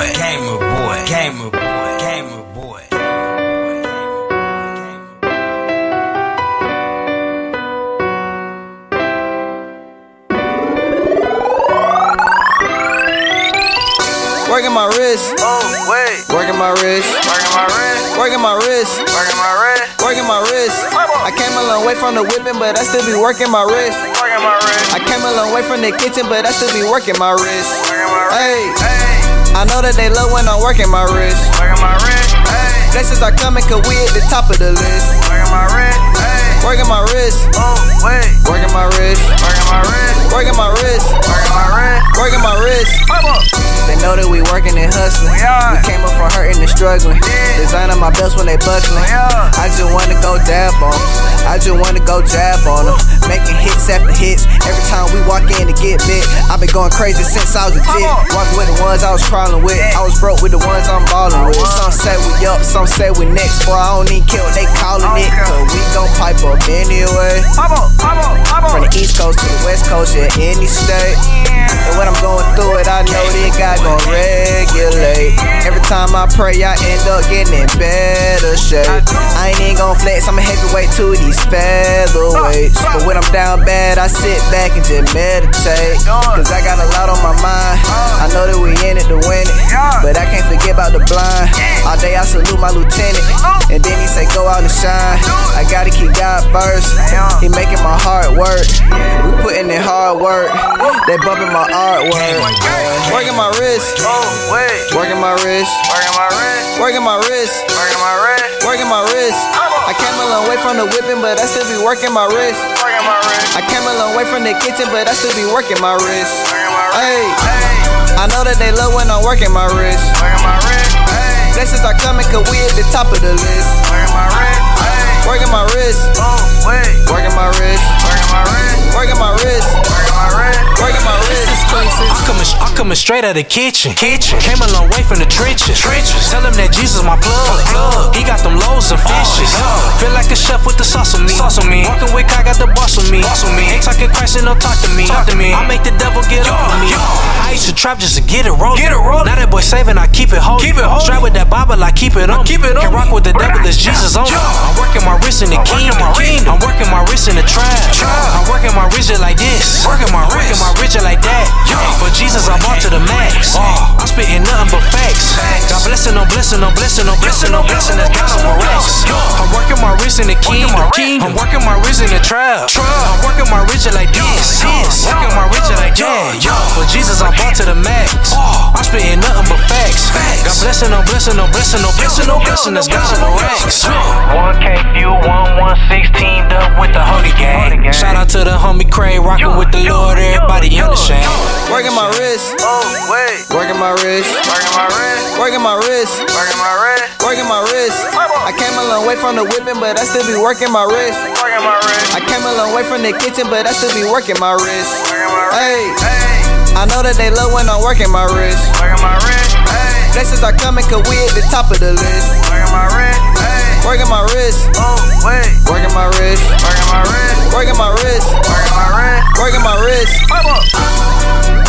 boy, gamer boy, gamer boy, gamer boy. Working my wrist, working my wrist, working my wrist, working my wrist. I came a long way from the whipping, but I still be working my wrist. I came a long way from the kitchen, but I still be working my wrist. Hey, I know that they love when I'm working my wrist. Blessings are coming, cause we at the top of the list. Working my wrist, working my wrist, working my wrist, working my wrist. They know that we working and hustling. We came up from hurting and struggling. Designing my belts when they buckling. I just wanna go dab on them. I just wanna go jab on them. Making hits after hits. Every time we walk in to get bit. I've been going crazy since I was a kid. Walking with the ones I was crawling with. I was broke with the ones I'm ballin' with. Some say we up, some say we next. Boy, I don't even care what they callin' it. Cause we gon' pipe up anyway. From the East Coast to the West Coast, yeah, any state. And when I'm going through it, I know this guy gon' regulate. Every time I pray, I end up getting in better shape. I ain't even gon' flex, I'm a heavyweight to these featherweights. But when I'm down bad, I sit back and just meditate. Cause I got a lot on my mind. I know that we in it to win it, but I can't forget about the blind. All day I salute my lieutenant, and then he say go out and shine. I gotta keep God first, he making my heart work. We putting in hard work, they bumping my artwork. Working my wrist, working my wrist, working my wrist, working my wrist. I came a long way from the whipping, but I still be working my wrist. I came a long way from the kitchen, but I still be working my wrist. Hey, I know that they love when I'm working my wrist. Blessings are coming, cause we at the top of the list. Working my wrist, working my wrist, working my wrist, working my wrist. I'm coming straight out the kitchen. Came a long way from the trenches. Tell him that Jesus my plug. He got them loaves and fishes. Feel like a chef with the sauce on me. Walking with God, got the boss on me. Ain't talking Christ and don't talk to me. I make the devil get off of me. I used to trap just to get it rolling. Now that boy saving, I keep it holy. Straight with that Bible, I keep it on. Can rock with the devil, it's Jesus on. I'm working my wrist in the kingdom. I'm working my wrist in the trap. I'm working my wrist just like this. Working my wrist just like that. For Jesus, I'm on to the max. I'm spitting nothing but facts. God blessing, no blessing, no blessing, no blessing, no blessing. That's God over racks. I'm working my wrist in the kingdom. I'm working my wrist in the trap. I'm working my wrist just like this. Working my wrist just like that. For Jesus, I'm on to the max. I'm spitting nothing but facts. God blessing, no blessing, no blessing, no blessing, no blessing. That's God over racks. 1K view, 116 up with the Holy Gang. Shout out to the homie Cray, rocking with the Lord. Everybody understand. Working my wrist, working my wrist, working my wrist, working my wrist. I came a long way from the whipping, but I still be working my wrist. I came a long way from the kitchen, but I still be working my wrist. Hey, I know that they love when I'm working my wrist. Blessings are coming, cause we at the top of the list. Working my wrist, working my wrist, working my wrist, working my wrist.